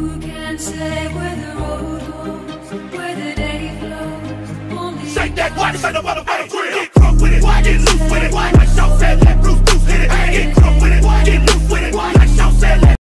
Who can say where the road goes, where the day flows? Only shake that water, say the motherfucker, get drunk with it, get loose with it. My show said